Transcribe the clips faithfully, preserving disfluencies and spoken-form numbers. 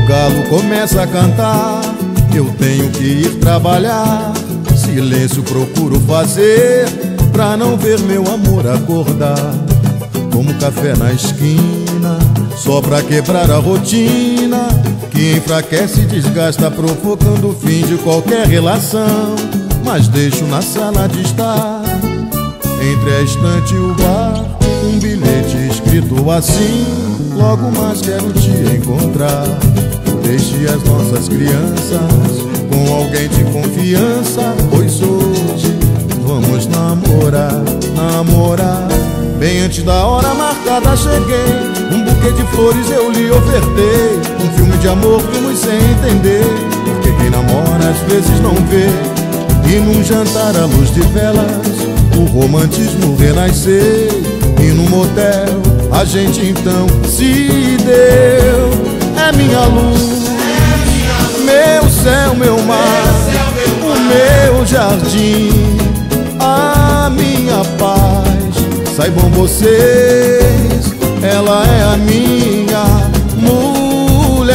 galo começa a cantar, eu tenho que ir trabalhar. Silêncio procuro fazer pra não ver meu amor acordar. Como café na esquina, só pra quebrar a rotina que enfraquece e desgasta, provocando o fim de qualquer relação. Mas deixo na sala de estar, entre a estante e o bar, um bilhete escrito assim: logo mais quero te encontrar. Deixe as nossas crianças com alguém de confiança, pois hoje vamos namorar, namorar. Bem antes da hora marcada cheguei, um buquê de flores eu lhe ofertei. Um filme de amor vimos sem entender, porque quem namora às vezes não vê. E num jantar à luz de velas, o romantismo renasceu. E num motel a gente então se deu. É minha luz, meu céu, meu mar, o meu jardim, a minha paz. Saibam vocês, ela é a minha mulher.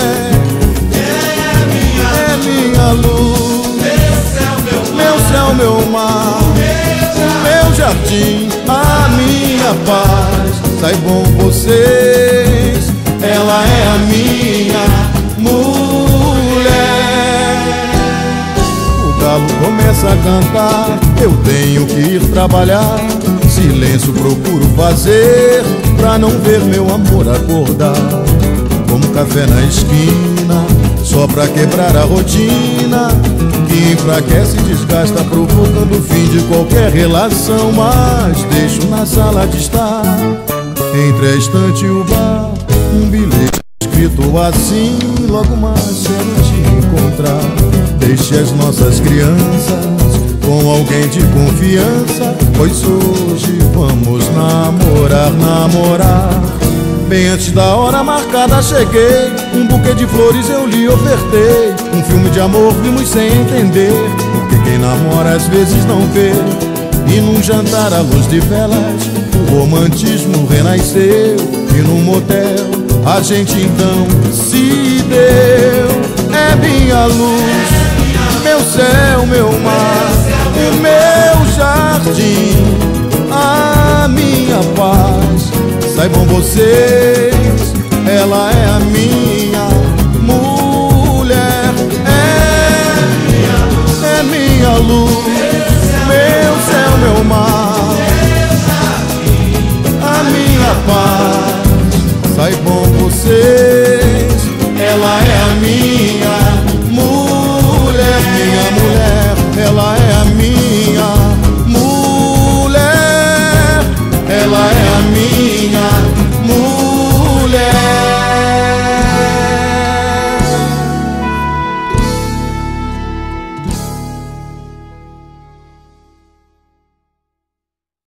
É minha luz, meu céu, meu mar, o meu jardim, a minha paz. Saibam vocês, ela é a minha mulher. O galo começa a cantar, eu tenho que ir trabalhar. Silêncio procuro fazer pra não ver meu amor acordar. Como café na esquina, só pra quebrar a rotina que enfraquece e desgasta, provocando o fim de qualquer relação. Mas deixo na sala de estar, entre a estante e o bar, um bilhete escrito assim: logo mais quero te encontrar. Deixe as nossas crianças com alguém de confiança, pois hoje vamos namorar, namorar. Bem antes da hora marcada cheguei, um buquê de flores eu lhe ofertei. Um filme de amor vimos sem entender, porque quem namora às vezes não vê. E num jantar à luz de velas, o romantismo renasceu. E num motel a gente então se deu. É minha luz, meu céu, meu mar, o meu jardim, a minha paz. Saibam vocês, ela é a minha